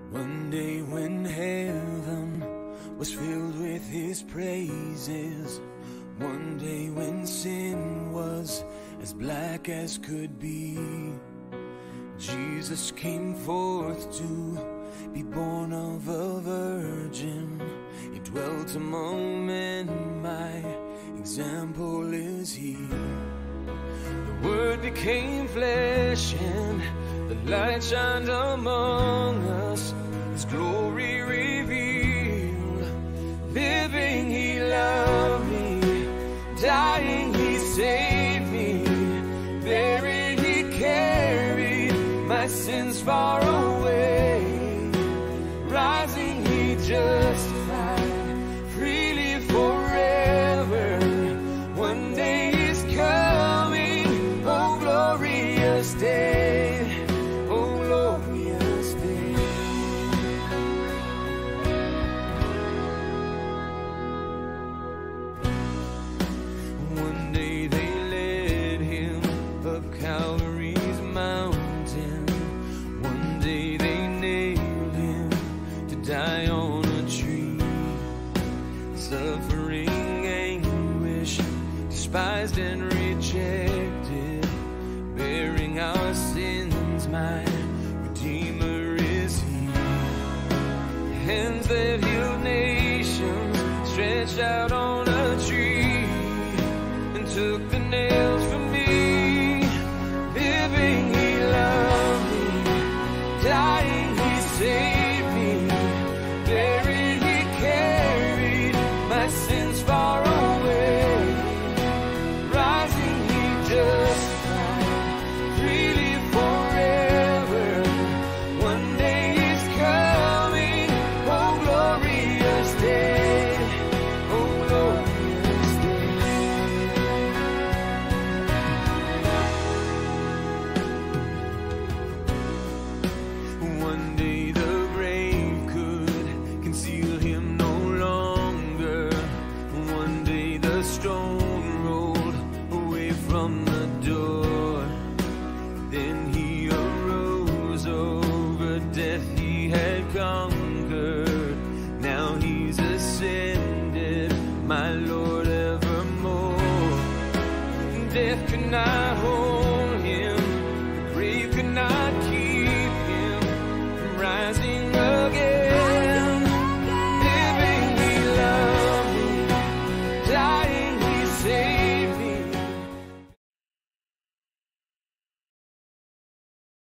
One day when heaven was filled with his praises, one day when sin was as black as could be, Jesus came forth to be born of a virgin. He dwelt among men, my example is he. The Word became flesh and the light shined among us. His glory revealed. Living he loved me, dying he saved me, buried he carried my sins far away, rising he justified freely forever. One day he's coming, oh glorious day, oh glorious day. One day they led him up Calvary's mountain. One day they nailed him to die on a tree. Suffering anguish, despised and rejected, bearing our sins, my Redeemer is he. Hands that heal nations stretched out on a tree and took the nails from me. Living he loved me, dying he saved me, buried he carried my sins far away, rising he justified freely forever. One day he's coming, oh glorious day, oh glorious day. One day the grave could conceal him no longer. One day the stone rolled away from the door. Then he arose, over death he had conquered. Now he's ascended, my Lord evermore. Death could not